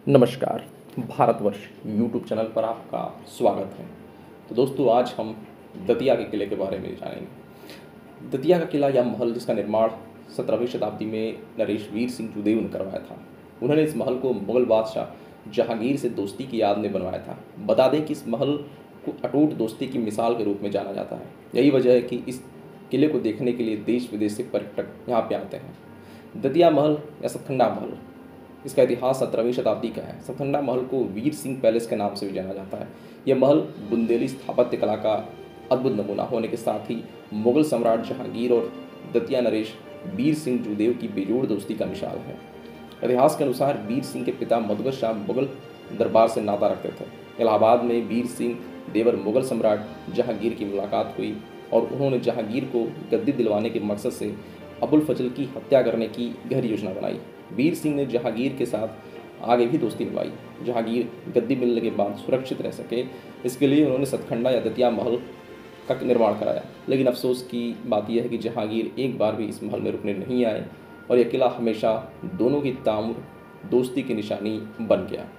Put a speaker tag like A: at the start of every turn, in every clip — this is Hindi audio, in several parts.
A: नमस्कार। भारतवर्ष यूट्यूब चैनल पर आपका स्वागत है। तो दोस्तों, आज हम दतिया के किले के बारे में जानेंगे। दतिया का किला या महल, जिसका निर्माण 17वीं शताब्दी में नरेश वीर सिंह जुदेव ने करवाया था। उन्होंने इस महल को मुगल बादशाह जहांगीर से दोस्ती की याद में बनवाया था। बता दें कि इस महल को अटूट दोस्ती की मिसाल के रूप में जाना जाता है। यही वजह है कि इस किले को देखने के लिए देश विदेश से पर्यटक यहाँ पे आते हैं। दतिया महल या सतखंडा महल, इसका इतिहास 17वीं शताब्दी का है। सतखंडा महल को वीर सिंह पैलेस के नाम से भी जाना जाता है। यह महल बुंदेली स्थापत्य कला का अद्भुत नमूना होने के साथ ही मुगल सम्राट जहांगीर और दतिया नरेश वीर सिंह जुदेव की बेजोड़ दोस्ती का मिसाल है। इतिहास के अनुसार वीर सिंह के पिता मधुकर शाह मुगल दरबार से नाता रखते थे। इलाहाबाद में वीर सिंह देवर मुगल सम्राट जहांगीर की मुलाकात हुई और उन्होंने जहांगीर को गद्दी दिलवाने के मकसद से अबुल फजल की हत्या करने की गहरी योजना बनाई। वीर सिंह ने जहांगीर के साथ आगे भी दोस्ती निभाई। जहांगीर गद्दी मिलने के बाद सुरक्षित रह सके, इसके लिए उन्होंने सतखंडा या दतिया महल का निर्माण कराया। लेकिन अफसोस की बात यह है कि जहांगीर एक बार भी इस महल में रुकने नहीं आए और यह किला हमेशा दोनों की ताउम्र दोस्ती की निशानी बन गया।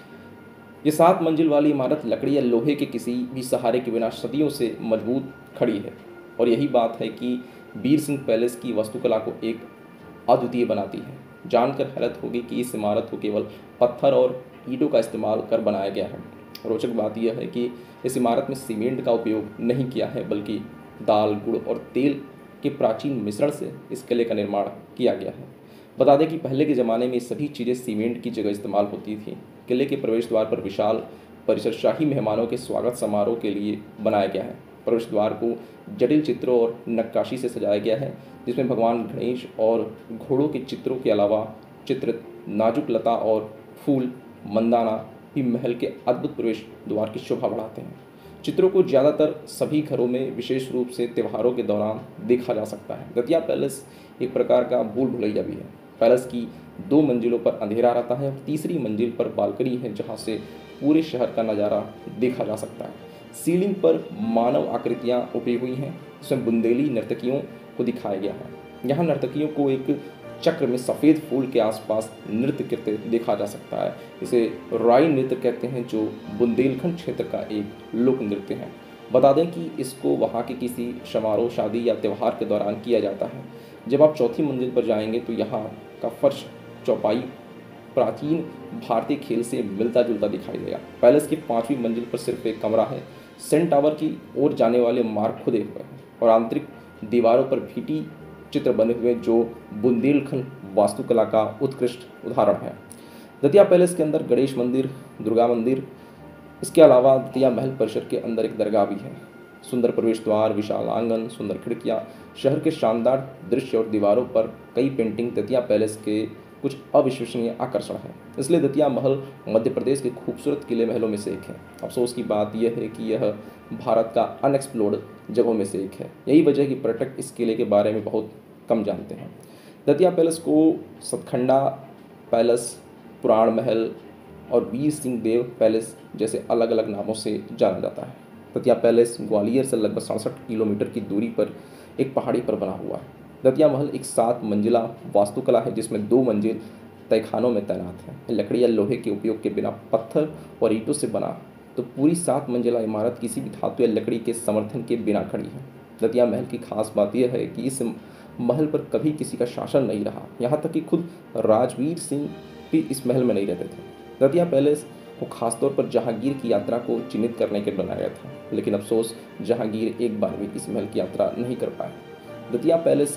A: ये 7 मंजिल वाली इमारत लकड़ी या लोहे के किसी भी सहारे के बिना सदियों से मजबूत खड़ी है और यही बात है कि वीर सिंह पैलेस की वास्तुकला को एक अद्वितीय बनाती है। जानकर हैरत होगी कि इस इमारत को केवल पत्थर और ईंटों का इस्तेमाल कर बनाया गया है। रोचक बात यह है कि इस इमारत में सीमेंट का उपयोग नहीं किया है, बल्कि दाल, गुड़ और तेल के प्राचीन मिश्रण से इस किले का निर्माण किया गया है। बता दें कि पहले के ज़माने में सभी चीज़ें सीमेंट की जगह इस्तेमाल होती थी। किले के प्रवेश द्वार पर विशाल परिसर शाही मेहमानों के स्वागत समारोह के लिए बनाया गया है। प्रवेश द्वार को जटिल चित्रों और नक्काशी से सजाया गया है, जिसमें भगवान गणेश और घोड़ों के चित्रों के अलावा चित्रित नाजुक लता और फूल मंदाना भी महल के अद्भुत प्रवेश द्वार की शोभा बढ़ाते हैं। चित्रों को ज़्यादातर सभी घरों में विशेष रूप से त्योहारों के दौरान देखा जा सकता है। दतिया पैलेस एक प्रकार का भूल भुलैया भी है। पैलेस की 2 मंजिलों पर अंधेरा रहता है और तीसरी मंजिल पर बालकनी है, जहाँ से पूरे शहर का नज़ारा देखा जा सकता है। सीलिंग पर मानव आकृतियाँ उपी हुई हैं, जिसमें बुंदेली नर्तकियों को दिखाया गया है। यहाँ नर्तकियों को एक चक्र में सफ़ेद फूल के आसपास नृत्य करते देखा जा सकता है। इसे राई नृत्य कहते हैं, जो बुंदेलखंड क्षेत्र का एक लोक नृत्य है। बता दें कि इसको वहाँ के किसी समारोह, शादी या त्यौहार के दौरान किया जाता है। जब आप चौथी मंजिल पर जाएंगे तो यहाँ का फर्श चौपाई प्राचीन भारतीय खेल से मिलता जुलता दिखाई देगा। पैलेस की 5वीं मंजिल पर सिर्फ एक कमरा है। सेंट टावर की ओर जाने वाले मार्ग खुदे हुए हैं और आंतरिक दीवारों पर भीटी चित्र बने हुए, जो बुंदेलखंड वास्तुकला का उत्कृष्ट उदाहरण है। दतिया पैलेस के अंदर गणेश मंदिर, दुर्गा मंदिर, इसके अलावा दतिया महल परिसर के अंदर एक दरगाह भी है। सुंदर प्रवेश द्वार, विशाल आंगन, सुंदर खिड़कियाँ, शहर के शानदार दृश्य और दीवारों पर कई पेंटिंग दतिया पैलेस के कुछ अविश्वसनीय आकर्षण है। इसलिए दतिया महल मध्य प्रदेश के खूबसूरत किले महलों में से एक है। अफसोस की बात यह है कि यह भारत का अनएक्सप्लोर्ड जगहों में से एक है। यही वजह है कि पर्यटक इस किले के बारे में बहुत कम जानते हैं। दतिया पैलेस को सतखंडा पैलेस, पुराण महल और वीर सिंह देव पैलेस जैसे अलग अलग नामों से जाना जाता है। दतिया पैलेस ग्वालियर से लगभग 67 किलोमीटर की दूरी पर एक पहाड़ी पर बना हुआ है। दतिया महल एक 7 मंजिला वास्तुकला है, जिसमें 2 मंजिल तहखानों में तैनात है। लकड़ी या लोहे के उपयोग के बिना पत्थर और ईंटों से बना तो पूरी 7 मंजिला इमारत किसी भी धातु या लकड़ी के समर्थन के बिना खड़ी है। दतिया महल की खास बात यह है कि इस महल पर कभी किसी का शासन नहीं रहा। यहाँ तक कि खुद राजवीर सिंह भी इस महल में नहीं रहते थे। दतिया पैलेस को खासतौर पर जहांगीर की यात्रा को चिन्हित करने के लिए बनाया गया था, लेकिन अफसोस जहांगीर एक बार भी इस महल की यात्रा नहीं कर पाए। दतिया पैलेस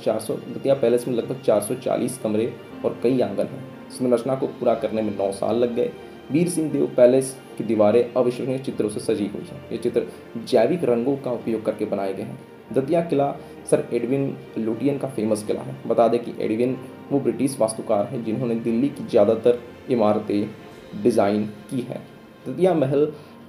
A: में लगभग 440 कमरे और कई आंगन हैं। संरचना को पूरा करने में 9 साल लग गए। वीर सिंह देव पैलेस की दीवारें अविश्वसनीय चित्रों से सजी हुई हैं। ये चित्र जैविक रंगों का उपयोग करके बनाए गए हैं। दतिया किला सर एडविन लुटियन का फेमस किला है। बता दें कि एडविन वो ब्रिटिश वास्तुकार हैं जिन्होंने दिल्ली की ज़्यादातर इमारतें डिज़ाइन की हैं। दतिया महल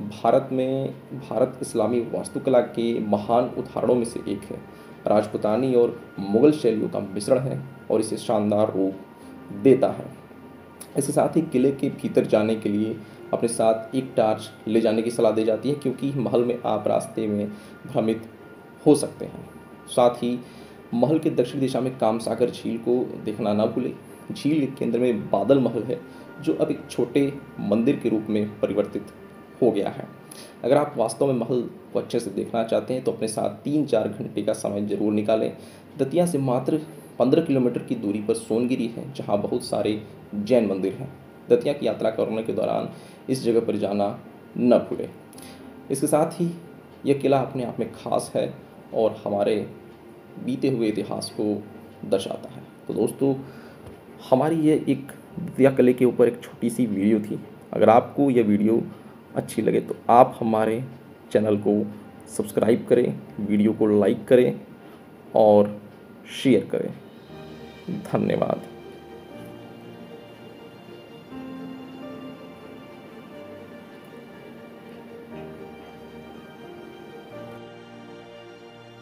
A: भारत इस्लामी वास्तुकला के महान उदाहरणों में से एक है। राजपूतानी और मुगल शैलियों का मिश्रण है और इसे शानदार रूप देता है। इसके साथ ही किले के भीतर जाने के लिए अपने साथ एक टार्च ले जाने की सलाह दी जाती है, क्योंकि महल में आप रास्ते में भ्रमित हो सकते हैं। साथ ही महल के दक्षिण दिशा में कामसागर झील को देखना ना भूलें। झील के केंद्र में बादल महल है, जो अब एक छोटे मंदिर के रूप में परिवर्तित हो गया है। अगर आप वास्तव में महल को अच्छे से देखना चाहते हैं तो अपने साथ 3-4 घंटे का समय ज़रूर निकालें। दतिया से मात्र 15 किलोमीटर की दूरी पर सोनगिरी है, जहाँ बहुत सारे जैन मंदिर हैं। दतिया की यात्रा करने के दौरान इस जगह पर जाना न भूलें। इसके साथ ही यह किला अपने आप में खास है और हमारे बीते हुए इतिहास को दर्शाता है। तो दोस्तों, हमारी ये एक दतिया किले के ऊपर एक छोटी सी वीडियो थी। अगर आपको यह वीडियो अच्छी लगे तो आप हमारे चैनल को सब्सक्राइब करें, वीडियो को लाइक करें और शेयर करें। धन्यवाद।